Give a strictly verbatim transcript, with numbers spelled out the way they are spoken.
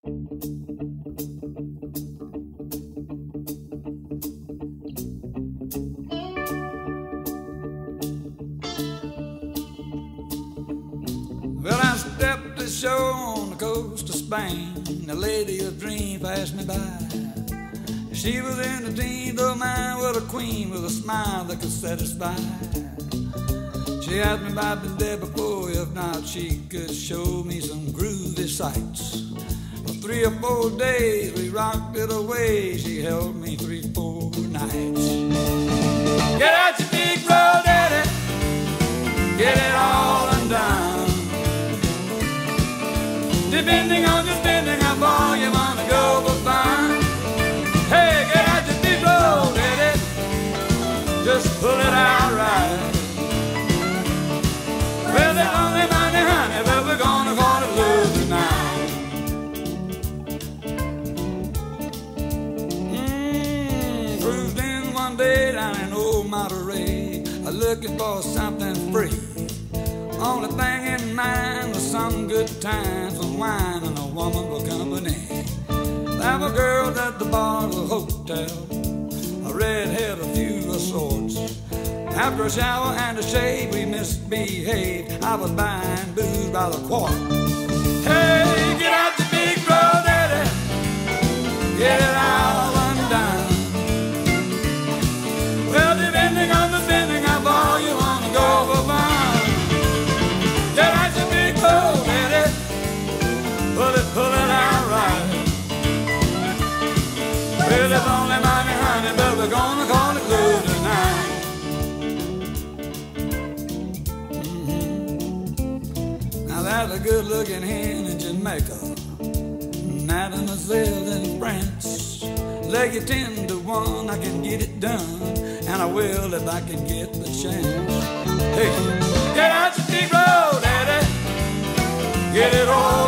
Well, I stepped ashore on the coast of Spain. A lady of dream passed me by. She was in the teens of mine with a queen with a smile that could satisfy. She asked me if I'd been there before, if not, she could show me some groovy sights. For three or four days we rocked it away. She held me three, four nights. Get out your big road, daddy, get it all undone. Depending on your spending, how far you wanna go for fun. Hey, get out your big road, daddy, just pull it out right. Well, there's only money, honey, but we're gonna call it blues tonight. Mmm, cruised in one day down in old Monterey, looking for something free. Only thing in mind was some good times, some wine and a woman for company. There were girls at the bar of the hotel, a redhead, a few of sorts. After a shower and a shave, we misbehaved. I was buying booze by the quart. Hey, get out the big road, daddy, get it all undone. Well, depending on the spending, how far you wanna go for fun. Get out the big road, daddy, pull it, pull it out right. Well, it's only money, honey, but we're gonna call it blues tonight. There's a good-looking hen in Jamaica, mademoiselle in France. Leg you ten to one, I can get it done, and I will if I can get the chance. Hey, get out your big road, daddy, get it all